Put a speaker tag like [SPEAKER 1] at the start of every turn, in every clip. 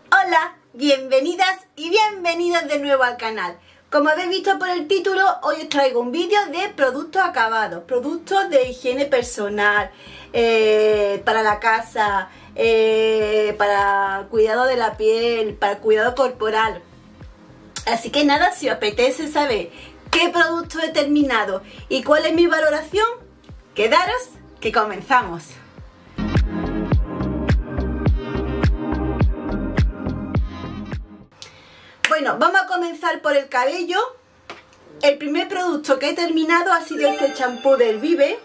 [SPEAKER 1] Hola, bienvenidas y bienvenidos de nuevo al canal. Como habéis visto por el título, hoy os traigo un vídeo de productos acabados, productos de higiene personal, para la casa, para cuidado de la piel, para cuidado corporal. Así que nada, si os apetece saber qué producto he terminado y cuál es mi valoración, quedaros que comenzamos. Bueno, vamos a comenzar por el cabello. El primer producto que he terminado ha sido este champú del Vive,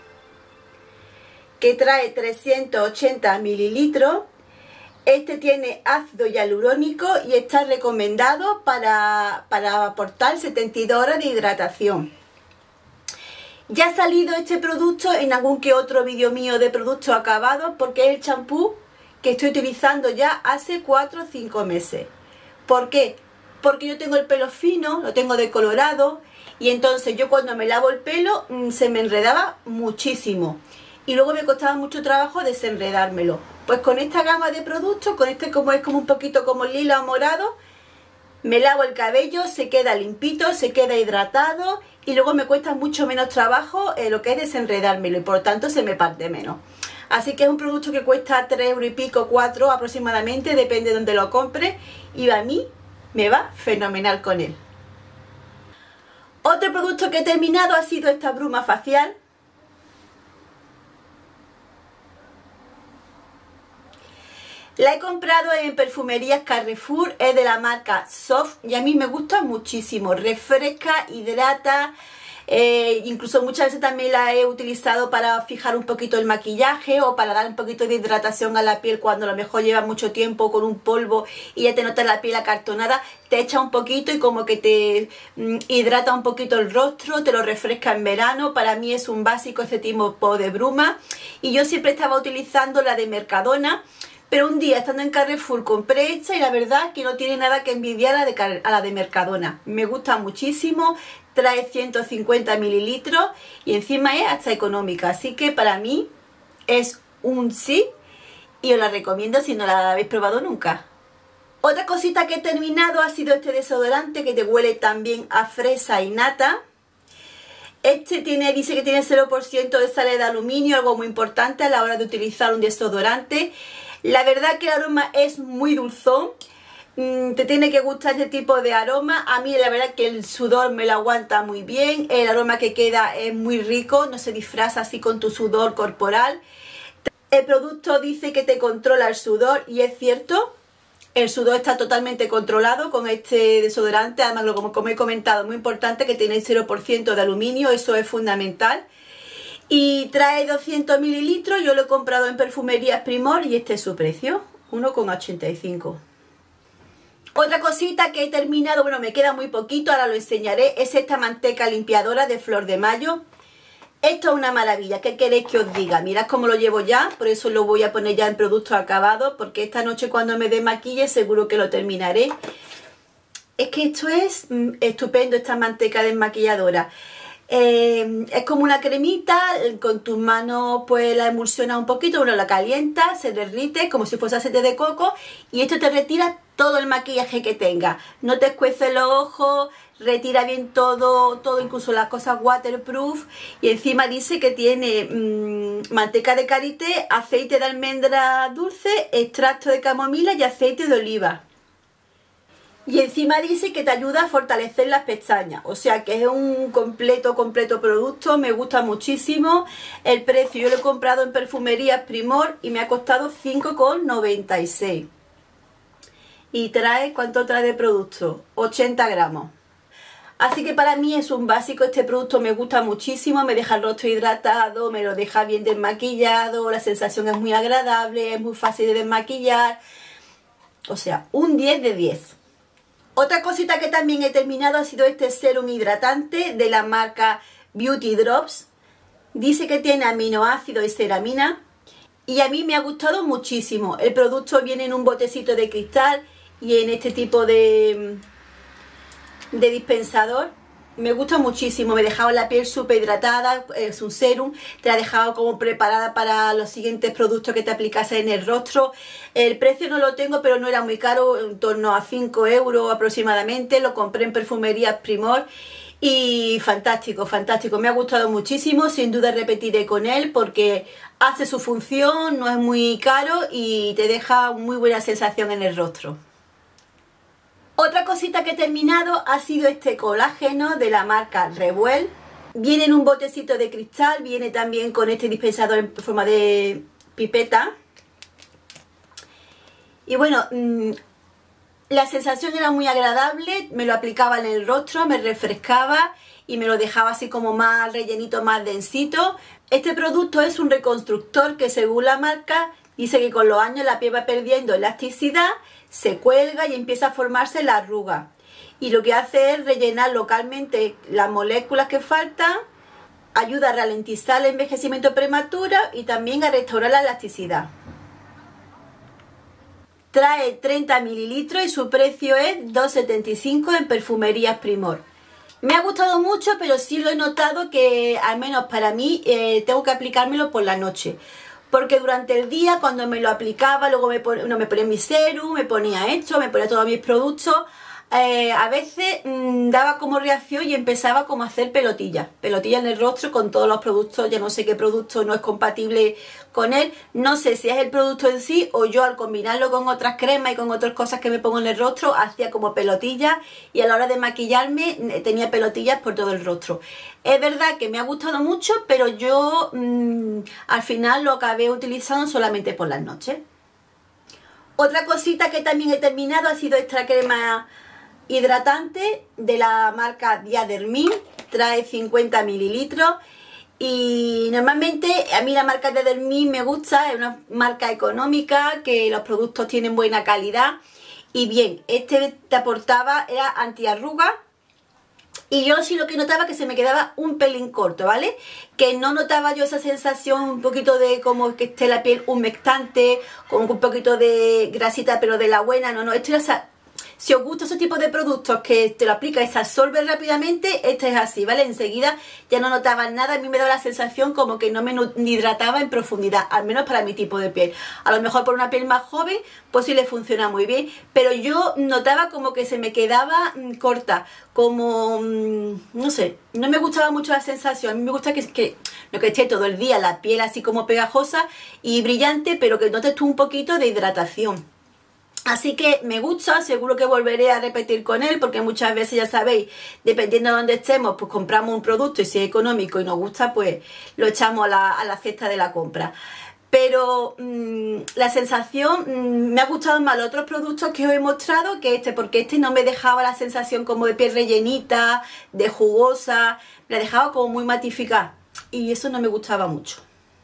[SPEAKER 1] que trae 380 mililitros. Este tiene ácido hialurónico y está recomendado para aportar 72 horas de hidratación. Ya ha salido este producto en algún que otro vídeo mío de productos acabados, porque es el champú que estoy utilizando ya hace 4 o 5 meses. ¿Por qué? Porque yo tengo el pelo fino, lo tengo decolorado, y entonces yo cuando me lavo el pelo se me enredaba muchísimo y luego me costaba mucho trabajo desenredármelo. Pues con esta gama de productos, con este como es como un poquito como lila o morado, me lavo el cabello, se queda limpito, se queda hidratado y luego me cuesta mucho menos trabajo lo que es desenredármelo, y por lo tanto se me parte menos. Así que es un producto que cuesta 3 euros y pico, 4 aproximadamente, depende de donde lo compre, y a mí me va fenomenal con él. Otro producto que he terminado ha sido esta bruma facial. La he comprado en Perfumerías Carrefour, es de la marca Soft y a mí me gusta muchísimo, refresca, hidrata. Incluso muchas veces también la he utilizado para fijar un poquito el maquillaje o para dar un poquito de hidratación a la piel cuando a lo mejor lleva mucho tiempo con un polvo y ya te notas la piel acartonada. Te echa un poquito y como que te hidrata un poquito el rostro, te lo refresca en verano. Para mí es un básico este tipo de bruma, y yo siempre estaba utilizando la de Mercadona, pero un día estando en Carrefour compré esta y la verdad que no tiene nada que envidiar a la de Mercadona. Me gusta muchísimo. Trae 150 mililitros y encima es hasta económica, así que para mí es un sí y os la recomiendo si no la habéis probado nunca. Otra cosita que he terminado ha sido este desodorante que te huele también a fresa y nata. Este dice que tiene 0% de sales de aluminio, algo muy importante a la hora de utilizar un desodorante. La verdad que el aroma es muy dulzón. Te tiene que gustar este tipo de aroma. A mí la verdad que el sudor me lo aguanta muy bien. El aroma que queda es muy rico, no se disfraza así con tu sudor corporal. El producto dice que te controla el sudor y es cierto. El sudor está totalmente controlado con este desodorante. Además, como he comentado, muy importante que tiene 0% de aluminio, eso es fundamental. Y trae 200 mililitros. Yo lo he comprado en Perfumerías Primor y este es su precio, 1,85. Otra cosita que he terminado, bueno, me queda muy poquito, ahora lo enseñaré, es esta manteca limpiadora de Flor de Mayo. Esto es una maravilla, ¿qué queréis que os diga? Mirad cómo lo llevo ya, por eso lo voy a poner ya en productos acabados, porque esta noche cuando me desmaquille seguro que lo terminaré. Es que esto es estupendo, esta manteca desmaquilladora. Es como una cremita, con tus manos pues la emulsiona un poquito, bueno, la calienta, se derrite como si fuese aceite de coco y esto te retira todo el maquillaje que tenga, no te escuece los ojos, retira bien todo, incluso las cosas waterproof, y encima dice que tiene manteca de karité, aceite de almendra dulce, extracto de camomila y aceite de oliva. Y encima dice que te ayuda a fortalecer las pestañas, o sea que es un completo producto, me gusta muchísimo. El precio yo lo he comprado en Perfumerías Primor y me ha costado 5,96. Y trae, ¿cuánto trae de producto? 80 gramos. Así que para mí es un básico, este producto me gusta muchísimo, me deja el rostro hidratado, me lo deja bien desmaquillado, la sensación es muy agradable, es muy fácil de desmaquillar, o sea, un 10 de 10. Otra cosita que también he terminado ha sido este serum hidratante de la marca Beauty Drops. Dice que tiene aminoácidos y ceramina y a mí me ha gustado muchísimo. El producto viene en un botecito de cristal y en este tipo de dispensador. me gusta muchísimo, me dejaba la piel súper hidratada, es un serum, te la dejaba como preparada para los siguientes productos que te aplicase en el rostro. El precio no lo tengo, pero no era muy caro, en torno a 5 euros aproximadamente, lo compré en Perfumerías Primor y fantástico, fantástico, me ha gustado muchísimo, sin duda repetiré con él porque hace su función, no es muy caro y te deja muy buena sensación en el rostro. Otra cosita que he terminado ha sido este colágeno de la marca Revuel. Viene en un botecito de cristal, viene también con este dispensador en forma de pipeta. Y bueno, la sensación era muy agradable, me lo aplicaba en el rostro, me refrescaba y me lo dejaba así como más rellenito, más densito. Este producto es un reconstructor que según la marca dice que con los años la piel va perdiendo elasticidad, se cuelga y empieza a formarse la arruga. Y lo que hace es rellenar localmente las moléculas que faltan, ayuda a ralentizar el envejecimiento prematuro y también a restaurar la elasticidad. Trae 30 mililitros y su precio es 2,75 en Perfumerías Primor. Me ha gustado mucho, pero sí lo he notado que, al menos para mí, tengo que aplicármelo por la noche. Porque durante el día, cuando me lo aplicaba, luego me ponía mi serum, me ponía esto, me ponía todos mis productos, a veces daba como reacción y empezaba como a hacer pelotillas en el rostro con todos los productos. Ya no sé qué producto no es compatible con él, no sé si es el producto en sí o yo al combinarlo con otras cremas y con otras cosas que me pongo en el rostro hacía como pelotillas y a la hora de maquillarme tenía pelotillas por todo el rostro. Es verdad que me ha gustado mucho, pero yo al final lo acabé utilizando solamente por las noches. Otra cosita que también he terminado ha sido esta crema hidratante de la marca Diadermine, trae 50 mililitros y normalmente a mí la marca Diadermine me gusta, es una marca económica, que los productos tienen buena calidad y bien, este te aportaba, era antiarruga y yo sí lo que notaba que se me quedaba un pelín corto, ¿vale? Que no notaba yo esa sensación un poquito de como que esté la piel humectante, con un poquito de grasita pero de la buena, no, esto era... Si os gusta ese tipo de productos que te lo aplicas y se absorbe rápidamente, este es así, ¿vale? Enseguida ya no notaba nada, a mí me daba la sensación como que no me hidrataba en profundidad, al menos para mi tipo de piel. A lo mejor por una piel más joven, pues sí le funciona muy bien, pero yo notaba como que se me quedaba corta, como, no sé, no me gustaba mucho la sensación. A mí me gusta que esté todo el día la piel así como pegajosa y brillante, pero que notes tú un poquito de hidratación. Así que me gusta, seguro que volveré a repetir con él porque muchas veces, ya sabéis, dependiendo de dónde estemos, pues compramos un producto y si es económico y nos gusta, pues lo echamos a la cesta de la compra. Pero la sensación me ha gustado más los otros productos que os he mostrado que este, porque este no me dejaba la sensación como de piel rellenita, de jugosa, me la dejaba como muy matificada y eso no me gustaba mucho.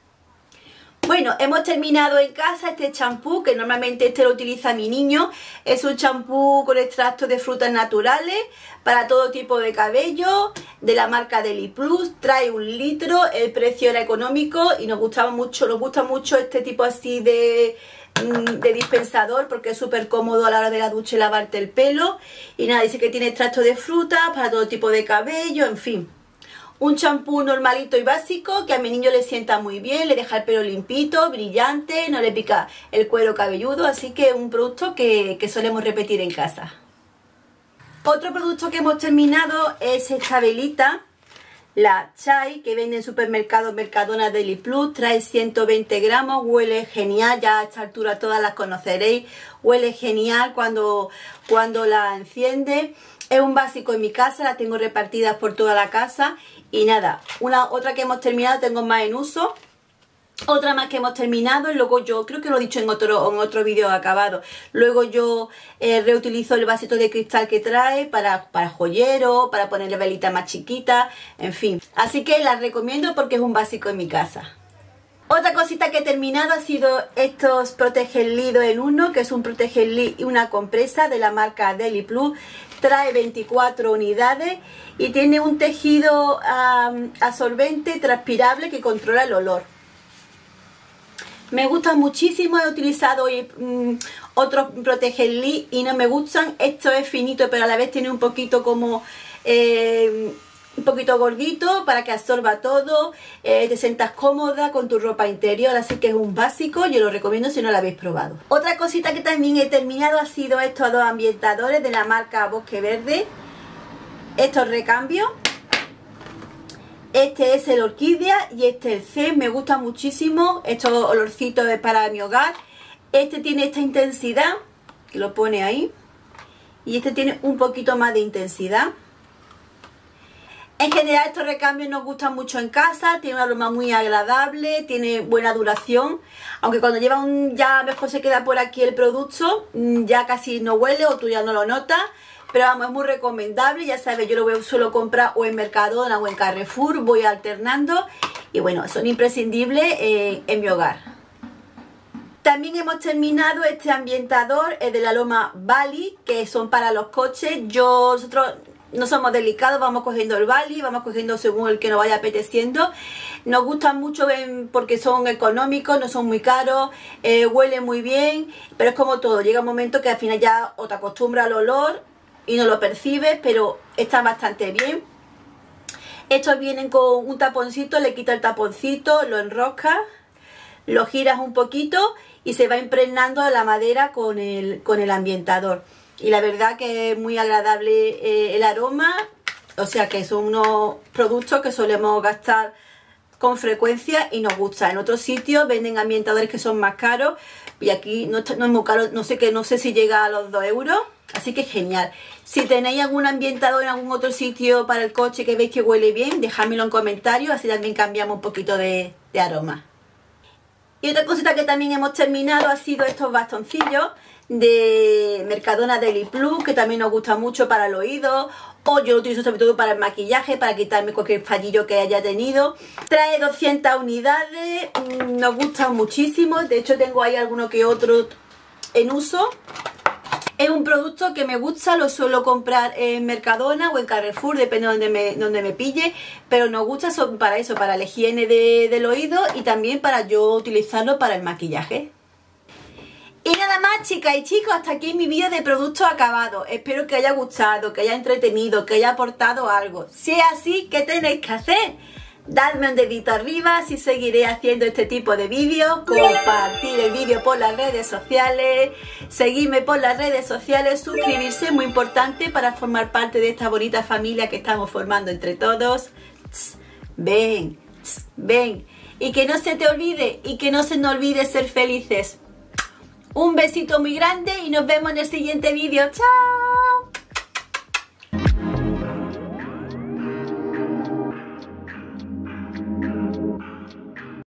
[SPEAKER 1] Bueno, hemos terminado en casa este champú, que normalmente este lo utiliza mi niño. Es un champú con extracto de frutas naturales para todo tipo de cabello, de la marca Deli Plus. Trae 1 litro, el precio era económico y nos gusta mucho este tipo así de dispensador porque es súper cómodo a la hora de la ducha y lavarte el pelo. Y nada, dice que tiene extracto de frutas para todo tipo de cabello, en fin. Un champú normalito y básico que a mi niño le sienta muy bien, le deja el pelo limpito, brillante, no le pica el cuero cabelludo, así que un producto que solemos repetir en casa. Otro producto que hemos terminado es esta velita, la Chai, que vende en supermercados Mercadona Deli Plus, trae 120 gramos, huele genial, ya a esta altura todas las conoceréis, huele genial cuando la enciende. Es un básico en mi casa, la tengo repartidas por toda la casa. Y nada, otra que hemos terminado, tengo más en uso. Otra más que hemos terminado y luego yo, creo que lo he dicho en otro vídeo acabado, luego yo reutilizo el vasito de cristal que trae para joyero, para ponerle velita más chiquita, en fin. Así que la recomiendo porque es un básico en mi casa. Otra cosita que he terminado ha sido estos Protege-Lid 2 en 1, que es un Protege-Lid y una compresa de la marca Deli Plus. Trae 24 unidades y tiene un tejido absorbente transpirable que controla el olor. Me gustan muchísimo, he utilizado otros Protege-Lid y no me gustan. Esto es finito pero a la vez tiene un poquito como un poquito gordito para que absorba todo, te sientas cómoda con tu ropa interior, así que es un básico, yo lo recomiendo si no lo habéis probado. Otra cosita que también he terminado ha sido estos dos ambientadores de la marca Bosque Verde, estos recambios. Este es el Orquídea y este el Zen, me gusta muchísimo, estos olorcitos para mi hogar. Este tiene esta intensidad, que lo pone ahí, y este tiene un poquito más de intensidad. En general estos recambios nos gustan mucho en casa, tiene un aroma muy agradable, tiene buena duración, aunque cuando lleva ya mejor se queda por aquí el producto, ya casi no huele o tú ya no lo notas, pero vamos, es muy recomendable, ya sabes, yo lo suelo comprar o en Mercadona o en Carrefour, voy alternando y bueno, son imprescindibles en mi hogar. También hemos terminado este ambientador, el de la Loma Bali, que son para los coches. Nosotros no somos delicados, vamos cogiendo el Bali, vamos cogiendo según el que nos vaya apeteciendo. Nos gustan mucho porque son económicos, no son muy caros, huelen muy bien, pero es como todo, llega un momento que al final ya o te acostumbras al olor y no lo percibes, pero está bastante bien. Estos vienen con un taponcito, le quitas el taponcito, lo enroscas, lo giras un poquito y se va impregnando la madera con el ambientador. Y la verdad que es muy agradable el aroma, o sea que son unos productos que solemos gastar con frecuencia y nos gusta. En otros sitios venden ambientadores que son más caros y aquí no es muy caro, no sé si llega a los 2 euros, así que genial. Si tenéis algún ambientador en algún otro sitio para el coche que veis que huele bien, dejádmelo en comentarios, así también cambiamos un poquito de aroma. Y otra cosita que también hemos terminado ha sido estos bastoncillos de Mercadona Daily Plus, que también nos gusta mucho para el oído, o yo lo utilizo sobre todo para el maquillaje, para quitarme cualquier fallillo que haya tenido. Trae 200 unidades, nos gustan muchísimo, de hecho tengo ahí alguno que otro en uso. Es un producto que me gusta, lo suelo comprar en Mercadona o en Carrefour, depende de donde me pille, pero nos gusta para eso, para la higiene del oído y también para yo utilizarlo para el maquillaje. Y nada más, chicas y chicos, hasta aquí mi vídeo de productos acabados. Espero que haya gustado, que haya entretenido, que haya aportado algo. Si es así, ¿qué tenéis que hacer? Dadme un dedito arriba si seguiré haciendo este tipo de vídeos, compartir el vídeo por las redes sociales, seguirme por las redes sociales, suscribirse, muy importante para formar parte de esta bonita familia que estamos formando entre todos. Ven, ven, y que no se te olvide y que no se nos olvide ser felices. Un besito muy grande y nos vemos en el siguiente vídeo. ¡Chao!